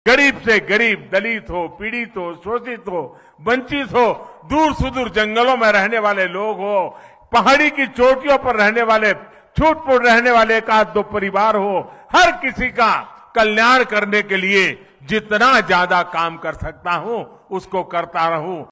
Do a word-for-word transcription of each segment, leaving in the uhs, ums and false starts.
गरीब से गरीब, दलित हो, पीड़ित हो, शोषित हो, वंचित हो, दूर सुदूर जंगलों में रहने वाले लोग हो, पहाड़ी की चोटियों पर रहने वाले, छूटपुट रहने वाले एक आध दो परिवार हो, हर किसी का कल्याण करने के लिए जितना ज्यादा काम कर सकता हूं उसको करता रहूं।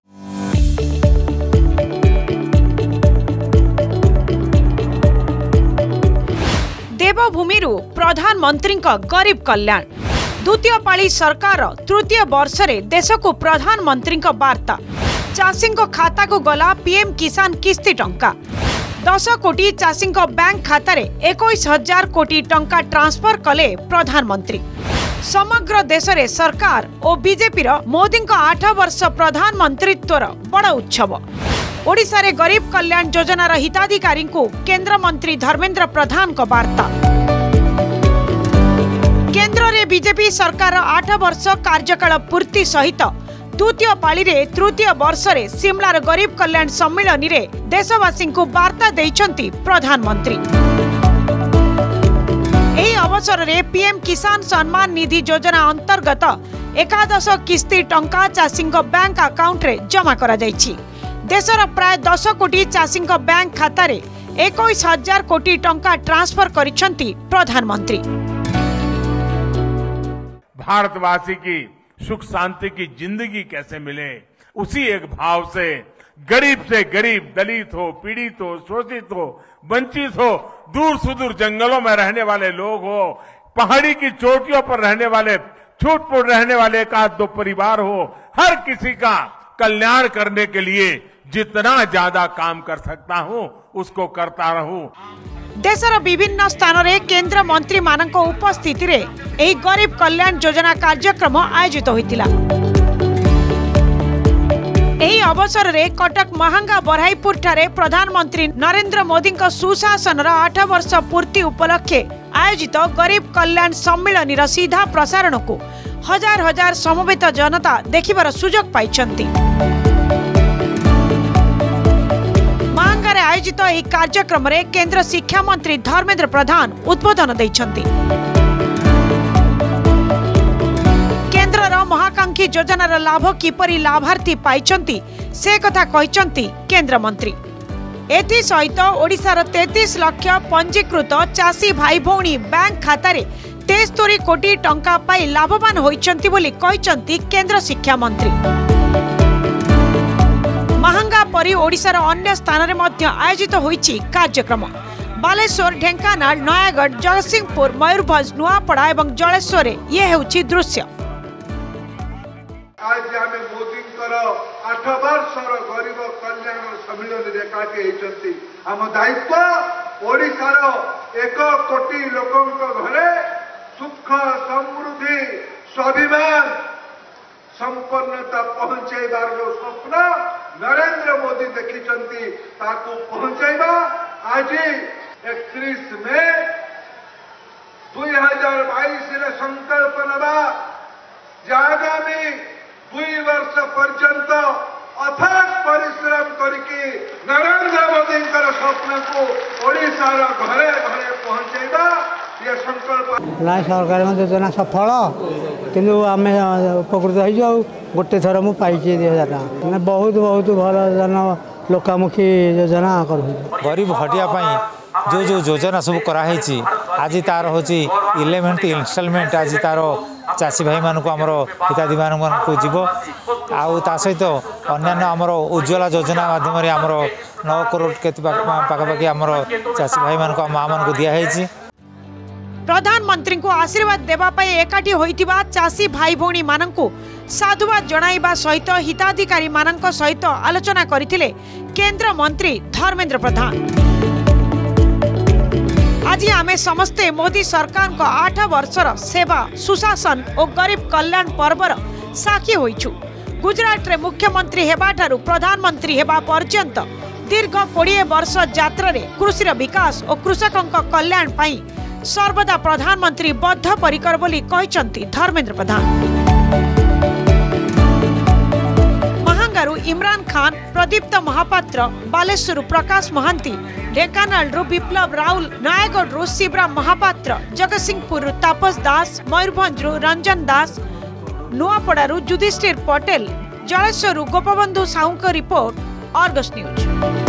देवभूमि प्रधानमंत्री गरीब कल्याण द्वितीय पाली सरकार तृतीय वर्ष रे देश को प्रधानमंत्री वार्ता चाषी खाता को गला पीएम किसान किस्ती टंका दस कोटी चाषी बैंक खाता रे इक्कीस हजार कोटी टंका ट्रांसफर कले प्रधानमंत्री। समग्र देश रे सरकार और बीजेपी मोदी आठ वर्ष प्रधानमंत्रीत्वर बड़ उत्सव। ओडिशा रे गरीब कल्याण योजनार हिताधिकारी को केंद्र मंत्री धर्मेंद्र प्रधान को वार्ता। केंद्र रे बीजेपी सरकार आठ वर्ष कार्यकाल पूर्ति सहित द्वितीय पाली रे तृतीय वर्ष रे सिमलार गरीब कल्याण सम्मेलन रे देशवासी को वार्ता देइछंती प्रधानमंत्री। एही अवसर रे पीएम किसान सम्मान निधि योजना अंतर्गत एकादश किस्ती टंका चाषी बैंक अकाउंट रे जमा करा जाइछि। देशर प्राय दस कोटी चाषी बैंक खाता रे इक्कीस हजार कोटी टंका ट्रांसफर करिसेंती प्रधानमंत्री। भारतवासी की सुख शांति की जिंदगी कैसे मिले, उसी एक भाव से गरीब से गरीब, दलित हो, पीड़ित हो, शोषित हो, वंचित हो, दूर सुदूर जंगलों में रहने वाले लोग हो, पहाड़ी की चोटियों पर रहने वाले, छूटपुट रहने वाले एक आध दो परिवार हो, हर किसी का कल्याण करने के लिए जितना ज्यादा काम कर सकता हूं उसको करता रहूं। देशर विभिन्न स्थान रे केंद्र मंत्री मानक उपस्थिति रे एही गरीब कल्याण योजना कार्यक्रम आयोजित होइतिला। एही अवसर रे कटक महांगा बरहाईपुर ठारे प्रधानमंत्री नरेंद्र मोदी सुशासन आठ वर्ष पूर्ति उपलक्षे आयोजित गरीब कल्याण सम्मेलन रा सीधा प्रसारण को हजार हजार समवेत जनता देखिबार सुजोग पाइछंती। महांगारे आयोजित एही कार्यक्रम रे केंद्र शिक्षा मंत्री धर्मेंद्र प्रधान उद्बोधन दैछंती। केंद्रर महाकांक्षी योजनार लाभ किपरि लाभार्थी पाइछंती से कथा कहिछंती केंद्र मंत्री। एथि सहित ओडिशार तैंतीस लाख पंजीकृत चाषी भाई भौणी बैंक खाता रे तेस्तरी कोटी टंका पाई लाभवान होइछंती बोली कहिछंती केंद्र शिक्षा मंत्री। महांगा परी ओडिशार अन्य स्थान रे मध्य आयोजित होइछि कार्यक्रम। बालेश्वर, ढेंकानाल, नयागढ़, जगतसिंहपुर, मयूरभंज, नुआपड़ा एवं जलेश्वर ये हेउछि दृश्य। आज आमे मोदी आठ वर्षर गरीब कल्याण सम्मेलन रे एकाठी हेइछंती। आम दायित्व ओडिशार एक कोटी लोकंक घरे सुख, समृद्धि, स्वाभिमान, संपन्नता पहुंचाइबार जो स्वप्न नरेंद्र मोदी देखिछंती ताकू पहुंचाइबा। आज एकतीस मई दुई हजार बाईस रे संकल्प नबा आगामी दुई वर्ष पर्यंत अथक परिश्रम करके नरेंद्र मोदी स्वप्न को ओडिशार घरे घरे पहुंचाइबा ये संकल्प। ना सरकार योजना सफल किंतु आम उपकृत हो गोटे थर मु पाई दुई हजार टाँग बहुत बहुत भल जन लोकामुखी योजना कर गरीब हटिया जो जो योजना सब कराई आज तार हूँ इलेवेंथ इनस्टलमेंट आज तार चाषी भाई मानक आमर हिताधी मानक जीव आउ ता सहित अन्यान्य आमर उज्ज्वला योजना माध्यम आमर नौ करोड़ के पाखापाखि आमर चाषी भाई मानक माँ मानक दिखाई। प्रधानमंत्री को आशीर्वाद देवा पाई एकाठी होइतिबा चाषी भाई भौणी मानकु साधुवाद जणाइबा सहित हिताधिकारी मानक सहित आलोचना करथिले केंद्र मंत्री धर्मेंद्र प्रधान। आज आमे समस्ते मोदी सरकार को आठ वर्षर सेवा, सुशासन और गरीब कल्याण पर्वर साक्षी होइछु। गुजरात रे मुख्यमंत्री हेबा ठारू प्रधानमंत्री हेबा पर्यंत दीर्घ बीस वर्ष यात्रा रे कृषिर विकास और कृषकक कल्याण पाई सर्वदा प्रधानमंत्री बद्धपरिकर बोली कहिसंती धर्मेंद्र प्रधान। महांगारू इमरान खान, प्रदीप्त महापात्र, बालेश्वर प्रकाश महांती, ढेंकानालरू विप्लव राउल, नयागढ़ शिवराम महापात्र, जगतसिंहपुर तापस दास, मयूरभंज रंजन दास, नुआपड़ारू युधिष्ठिर पटेल, जलेश्वरु Gopabandhu Sahu report, Argus news.